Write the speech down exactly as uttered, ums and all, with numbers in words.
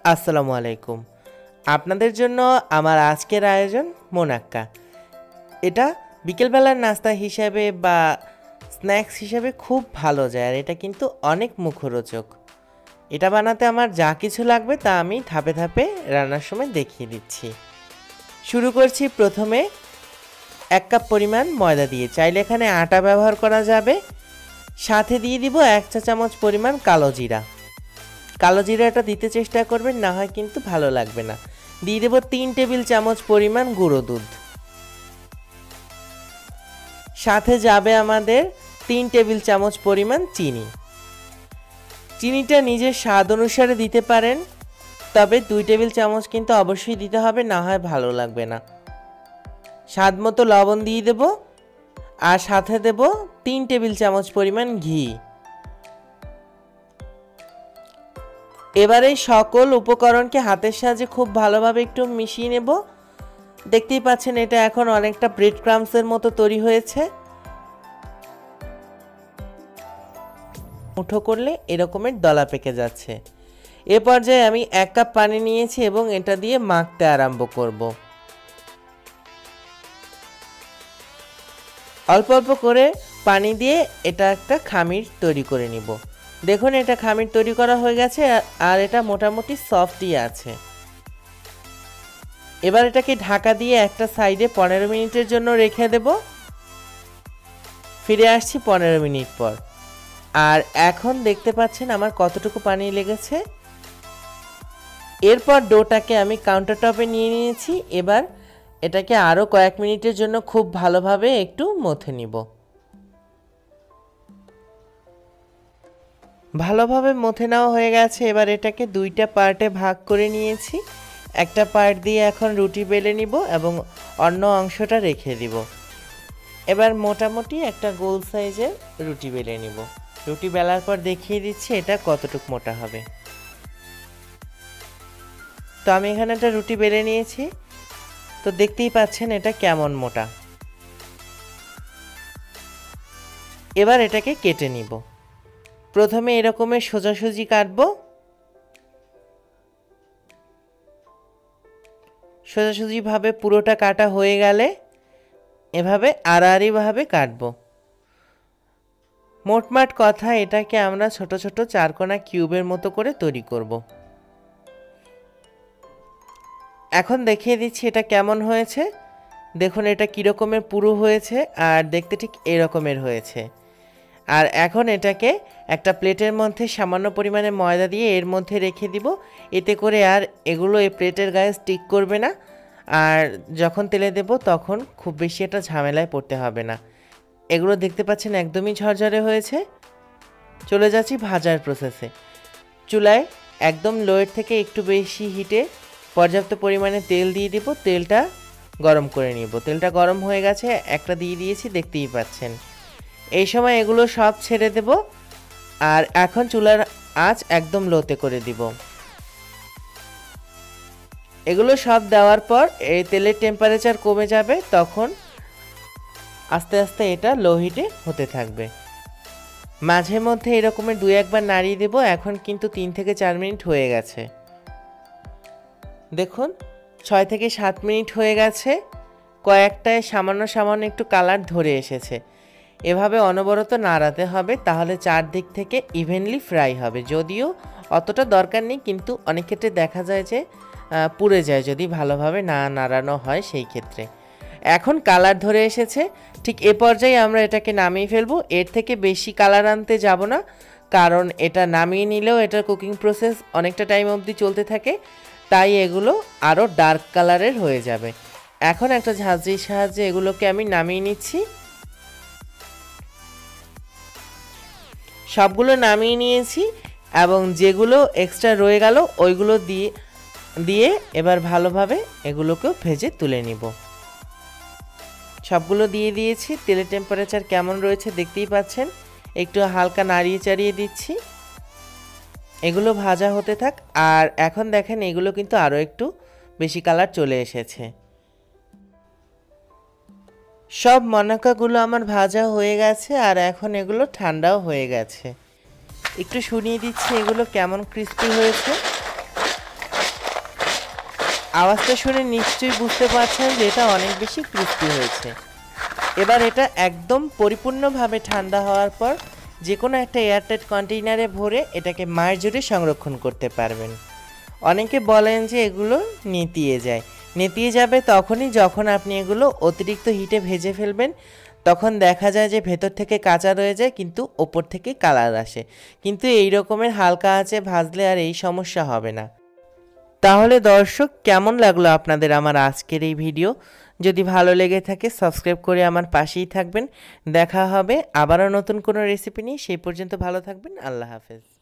আসসালামু আলাইকুম। আপনাদের জন্য আমার আজকের আয়োজন মোনাক্কা। এটা বিকেলবেলার নাস্তা হিসেবে বা স্ন্যাক্স হিসেবে খুব ভালো যায়, আর এটা কিন্তু অনেক মুখরোচক। এটা বানাতে আমার যা কিছু লাগবে তা আমি ধাপে ধাপে রান্নার সময় দেখিয়ে দিচ্ছি। শুরু করছি প্রথমে এক কাপ পরিমাণ ময়দা দিয়ে, চাইলে এখানে আটা ব্যবহার করা যাবে। সাথে দিয়ে দিব এক চা চামচ পরিমাণ কালো জিরা। কালো জিরাটা দিতে চেষ্টা করবেন, না হয় কিন্তু ভালো লাগবে না। দিয়ে দেব তিন টেবিল চামচ পরিমাণ গুঁড়ো দুধ। সাথে যাবে আমাদের তিন টেবিল চামচ পরিমাণ চিনি। চিনিটা নিজের স্বাদ অনুসারে দিতে পারেন, তবে দুই টেবিল চামচ কিন্তু অবশ্যই দিতে হবে, না হয় ভালো লাগবে না। স্বাদ মতো লবণ দিয়ে দেব, আর সাথে দেব তিন টেবিল চামচ পরিমাণ ঘি। এবারে সকল উপকরণকে হাতের সাহায্যে খুব ভালোভাবে একটু মিশিয়ে নেব। দেখতেই পাচ্ছেন এটা এখন অনেকটা ব্রেড ক্রাম্বসের মতো তৈরি হয়েছে। মুঠো করলে এরকমের দলা পেকে যাচ্ছে। এ পর্যায়ে আমি এক কাপ পানি নিয়েছি এবং এটা দিয়ে মাখতে আরম্ভ করব। অল্প অল্প করে পানি দিয়ে এটা একটা খামির তৈরি করে নিব। দেখুন এটা খামির তৈরি করা হয়ে গেছে, আর এটা মোটামুটি সফটই আছে। এবার এটাকে ঢাকা দিয়ে একটা সাইডে পনেরো মিনিটের জন্য রেখে দেব। ফিরে আসছি পনেরো মিনিট পর, আর এখন দেখতে পাচ্ছেন আমার কতটুকু পানি লেগেছে। এরপর ডোটাকে আমি কাউন্টার টপে নিয়ে নিয়েছি। এবার এটাকে আরও কয়েক মিনিটের জন্য খুব ভালোভাবে একটু মথে নিব। ভালোভাবে মথে নেওয়া হয়ে গেছে। এবার এটাকে দুইটা পার্টে ভাগ করে নিয়েছি। একটা পার্ট দিয়ে এখন রুটি বেলে নিব এবং অন্য অংশটা রেখে দিব। এবার মোটামুটি একটা গোল সাইজের রুটি বেলে নিব। রুটি বেলার পর দেখিয়ে দিচ্ছি এটা কতটুকু মোটা হবে। তো আমি এখানে একটা রুটি বেলে নিয়েছি, তো দেখতেই পাচ্ছেন এটা কেমন মোটা। এবার এটাকে কেটে নিব। প্রথমে এরকমের সোজাসুজি কাটবো। সোজাসুজিভাবে পুরোটা কাটা হয়ে গেলে এভাবে আড়াআড়িভাবে কাটবো। মোটমাট কথা এটাকে আমরা ছোট ছোট চারকোনা কিউবের মতো করে তৈরি করব। এখন দেখিয়ে দিচ্ছি এটা কেমন হয়েছে। দেখুন এটা কীরকমের পুরো হয়েছে, আর দেখতে ঠিক এরকমের হয়েছে। আর এখন এটাকে একটা প্লেটের মধ্যে সামান্য পরিমাণে ময়দা দিয়ে এর মধ্যে রেখে দিব। এতে করে আর এগুলো এই প্লেটের গায়ে স্টিক করবে না, আর যখন তেলে দেব তখন খুব বেশি একটা ঝামেলায় পড়তে হবে না। এগুলো দেখতে পাচ্ছেন একদমই ঝরঝরে হয়েছে। চলে যাচ্ছি ভাজার প্রসেসে। চুলায় একদম লোয়ের থেকে একটু বেশি হিটে পর্যাপ্ত পরিমাণে তেল দিয়ে দিব। তেলটা গরম করে নিব। তেলটা গরম হয়ে গেছে, একটা দিয়ে দিয়েছি, দেখতেই পাচ্ছেন। এই সময় এগুলো সব ছেড়ে দেব, আর এখন চুলার আঁচ একদম লোতে করে দিব। এগুলো সব দেওয়ার পর এই তেলের টেম্পারেচার কমে যাবে, তখন আস্তে আস্তে এটা লো হিটে হতে থাকবে। মাঝে মধ্যে এরকমের দুই একবার নাড়িয়ে দেব। এখন কিন্তু তিন থেকে চার মিনিট হয়ে গেছে। দেখুন ছয় থেকে সাত মিনিট হয়ে গেছে। কয়েকটায় সামান্য সামান্য একটু কালার ধরে এসেছে। এভাবে অনবরত নাড়াতে হবে, তাহলে চারদিক থেকে ইভেনলি ফ্রাই হবে। যদিও অতটা দরকার নেই, কিন্তু অনেক ক্ষেত্রে দেখা যায় যে পুড়ে যায় যদি ভালোভাবে না নাড়ানো হয়। সেই ক্ষেত্রে এখন কালার ধরে এসেছে। ঠিক এ পর্যায়ে আমরা এটাকে নামিয়ে ফেলবো। এর থেকে বেশি কালার আনতে যাব না, কারণ এটা নামিয়ে নিলেও এটার কুকিং প্রসেস অনেকটা টাইম অবধি চলতে থাকে, তাই এগুলো আরও ডার্ক কালারের হয়ে যাবে। এখন একটা ঝাঁঝরির সাহায্যে এগুলোকে আমি নামিয়ে নিচ্ছি। সবগুলো নামিয়ে নিয়েছি, এবং যেগুলো এক্সট্রা রয়ে গেল ওইগুলো দিয়ে দিয়ে এবার ভালোভাবে এগুলোকেও ভেজে তুলে নিব। সবগুলো দিয়ে দিয়েছি। তেলের টেম্পারেচার কেমন রয়েছে দেখতেই পাচ্ছেন। একটু হালকা নাড়িয়ে চাড়িয়ে দিচ্ছি। এগুলো ভাজা হতে থাক। আর এখন দেখেন এগুলো কিন্তু আরও একটু বেশি কালার চলে এসেছে। সব মোনাক্কাগুলো আমার ভাজা হয়ে গেছে, আর এখন এগুলো ঠান্ডাও হয়ে গেছে। একটু শুনিয়ে দিচ্ছি এগুলো কেমন ক্রিস্পি হয়েছে। আওয়াজটা শুনে নিশ্চয়ই বুঝতে পারছেন যে এটা অনেক বেশি ক্রিস্পি হয়েছে। এবার এটা একদম পরিপূর্ণভাবে ঠান্ডা হওয়ার পর যে কোনো একটা এয়ারটাইট কন্টেইনারে ভরে এটাকে মাস জুড়ে সংরক্ষণ করতে পারবেন। অনেকে বলেন যে এগুলো নেতিয়ে যায়। নেতিয়ে যাবে তখনই যখন আপনি এগুলো অতিরিক্ত হিটে ভেজে ফেলবেন, তখন দেখা যায় যে ভেতর থেকে কাঁচা রয়ে যায় কিন্তু ওপর থেকে কালার আসে। কিন্তু এই রকমের হালকা আঁচে ভাজলে আর এই সমস্যা হবে না। তাহলে দর্শক, কেমন লাগলো আপনাদের আমার আজকের এই ভিডিও? যদি ভালো লেগে থাকে সাবস্ক্রাইব করে আমার পাশেই থাকবেন। দেখা হবে আবারও নতুন কোনো রেসিপি নিয়ে। সেই পর্যন্ত ভালো থাকবেন। আল্লাহ হাফেজ।